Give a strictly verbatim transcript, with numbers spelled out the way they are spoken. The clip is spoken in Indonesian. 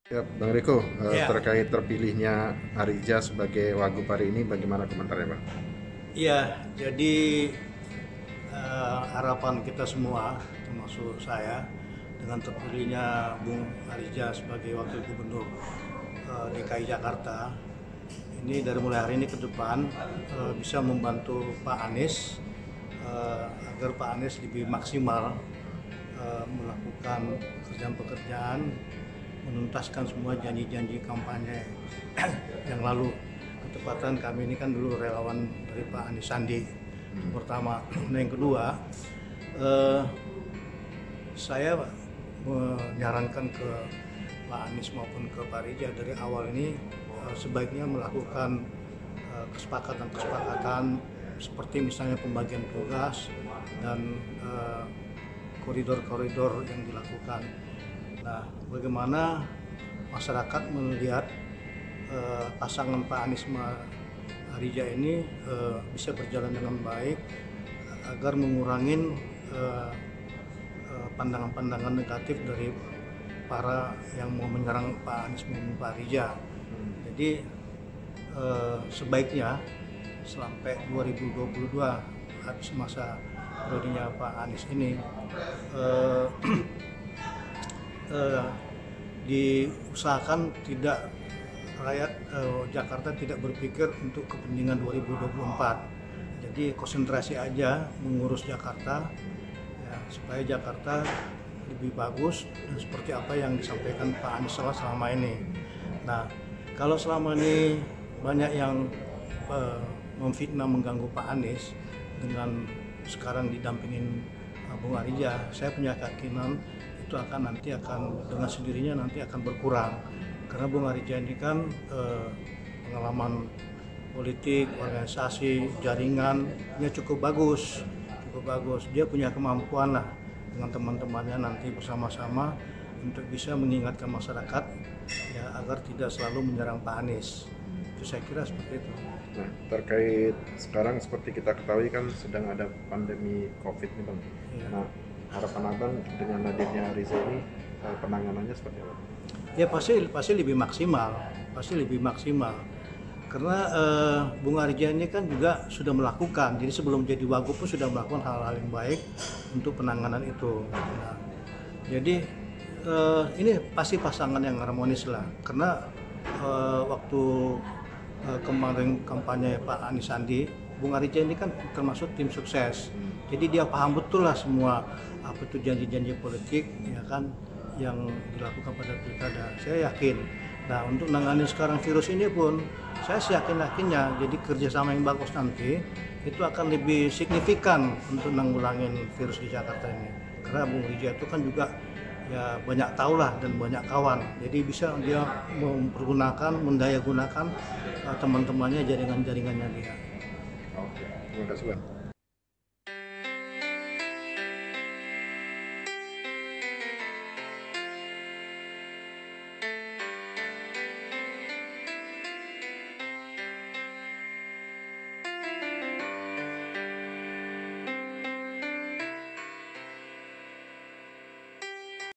Ya, Bang Riko, eh, Ya, terkait terpilihnya Arija sebagai Wagub hari ini, bagaimana komentarnya, Bang? iya. Jadi eh, harapan kita semua, termasuk saya, dengan terpilihnya Bung Arija sebagai Wakil Gubernur eh, D K I Jakarta, ini dari mulai hari ini ke depan eh, bisa membantu Pak Anies eh, agar Pak Anies lebih maksimal eh, melakukan pekerjaan-pekerjaan, menuntaskan semua janji-janji kampanye yang lalu. Ketepatan kami ini kan dulu relawan dari Pak Anies Sandi, itu pertama. Nah, yang kedua, eh, saya menyarankan ke Pak Anies maupun ke Pak Rija dari awal ini eh, sebaiknya melakukan eh, kesepakatan-kesepakatan seperti misalnya pembagian tugas dan eh, koridor-koridor yang dilakukan. Nah, bagaimana masyarakat melihat eh, pasangan Pak Anies sama Rija ini eh, bisa berjalan dengan baik agar mengurangi eh, eh, pandangan-pandangan negatif dari para yang mau menyerang Pak Anies maupun Pak Rija. Jadi eh, sebaiknya sampai dua ribu dua puluh dua habis masa periodenya Pak Anies ini eh, eh, diusahakan tidak rakyat eh, Jakarta tidak berpikir untuk kepentingan dua ribu dua puluh empat. Jadi konsentrasi aja mengurus Jakarta ya, supaya Jakarta lebih bagus dan seperti apa yang disampaikan Pak Anies selama ini. Nah, kalau selama ini banyak yang eh, memfitnah mengganggu Pak Anies dengan sekarang didampingin eh, Bung Arija, saya punya keyakinan itu akan nanti akan dengan sendirinya nanti akan berkurang karena Bung Arija ini kan eh, pengalaman politik, organisasi, jaringannya cukup bagus, cukup bagus. Dia punya kemampuan lah dengan teman-temannya nanti bersama-sama untuk bisa mengingatkan masyarakat ya agar tidak selalu menyerang Pak Anies. Itu saya kira seperti itu. Nah, terkait sekarang seperti kita ketahui kan sedang ada pandemi COVID nih, Bang. Ya. Nah, harapan Abang dengan hadirnya Arija ini, eh, penanganannya seperti apa? Ya pasti pasti lebih maksimal, pasti lebih maksimal. Karena eh, Bung Arija ini kan juga sudah melakukan, jadi sebelum jadi Wagub pun sudah melakukan hal-hal yang baik untuk penanganan itu. Nah, jadi eh, ini pasti pasangan yang harmonis lah. Karena eh, waktu eh, kemarin kampanye Pak Anies Sandi, Bung Arija ini kan termasuk tim sukses. Jadi dia paham betul lah semua apa itu janji-janji politik, ya kan, yang dilakukan pada pilkada. Saya yakin. Nah, untuk menangani sekarang virus ini pun saya yakin-yakinnya jadi kerjasama yang bagus nanti itu akan lebih signifikan untuk menanggulangi virus di Jakarta ini. Karena Bung Rija itu kan juga ya banyak tahu lah dan banyak kawan. Jadi bisa dia mempergunakan, mendayagunakan uh, teman-temannya, jaringan-jaringannya dia. Oke, terima kasih, Bang.